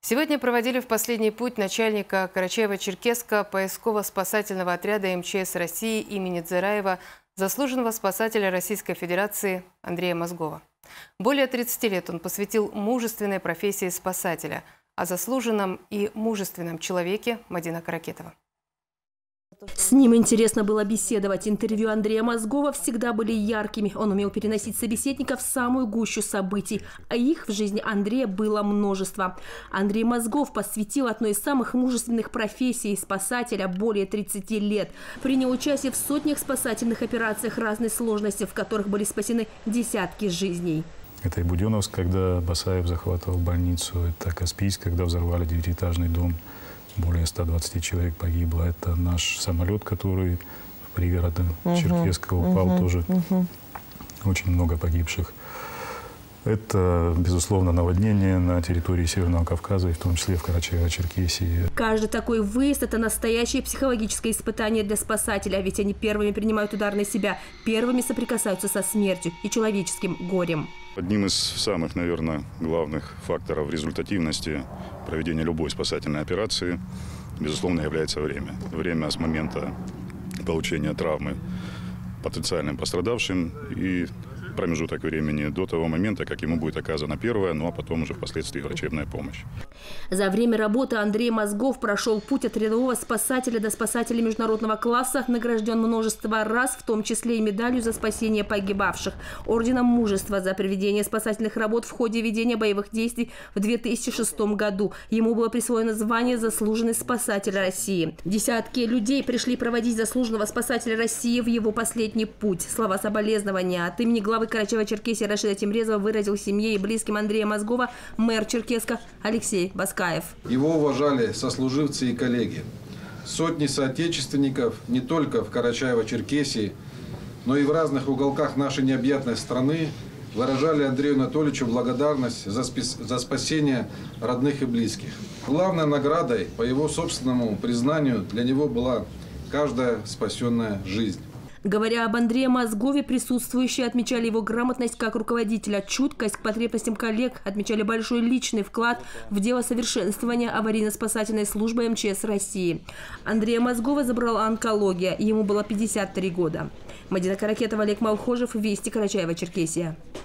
Сегодня проводили в последний путь начальника Карачаево-Черкесского поисково-спасательного отряда МЧС России имени Дзираева, заслуженного спасателя Российской Федерации Андрея Мозгова. Более 30 лет он посвятил мужественной профессии спасателя. О заслуженном и мужественном человеке Мадина Каракетова. С ним интересно было беседовать. Интервью Андрея Мозгова всегда были яркими. Он умел переносить собеседника в самую гущу событий. А их в жизни Андрея было множество. Андрей Мозгов посвятил одной из самых мужественных профессий спасателя более 30 лет. Принял участие в сотнях спасательных операциях разной сложности, в которых были спасены десятки жизней. Это и Буденновск, когда Басаев захватывал больницу. Это Каспийск, когда взорвали 9-этажный дом. Более 120 человек погибло. Это наш самолет, который в пригороде Черкесска упал, тоже очень много погибших. Это, безусловно, наводнение на территории Северного Кавказа, и в том числе в Карачаево-Черкесии. Каждый такой выезд – это настоящее психологическое испытание для спасателя, ведь они первыми принимают удар на себя, первыми соприкасаются со смертью и человеческим горем. Одним из самых, наверное, главных факторов результативности проведения любой спасательной операции, безусловно, является время. Время с момента получения травмы потенциальным пострадавшим и промежуток времени до того момента, как ему будет оказана первая, ну а потом уже впоследствии врачебная помощь. За время работы Андрей Мозгов прошел путь от рядового спасателя до спасателя международного класса, награжден множество раз, в том числе и медалью за спасение погибавших, орденом мужества за проведение спасательных работ в ходе ведения боевых действий в 2006 году. Ему было присвоено звание «Заслуженный спасатель России». Десятки людей пришли проводить заслуженного спасателя России в его последний путь. Слова соболезнования от имени главы Карачаево-Черкесии Рашида Тимрезова выразил семье и близким Андрея Мозгова мэр Черкесска Алексей Баскаев. Его уважали сослуживцы и коллеги. Сотни соотечественников не только в Карачаево-Черкесии, но и в разных уголках нашей необъятной страны выражали Андрею Анатольевичу благодарность за спасение родных и близких. Главной наградой, по его собственному признанию, для него была каждая спасенная жизнь. Говоря об Андрее Мозгове, присутствующие отмечали его грамотность как руководителя, чуткость к потребностям коллег, отмечали большой личный вклад в дело совершенствования аварийно-спасательной службы МЧС России. Андрея Мозгова забрала онкология, ему было 53 года. Мадина Каракетова, Олег Малхожев, Вести, Карачаево-Черкесия.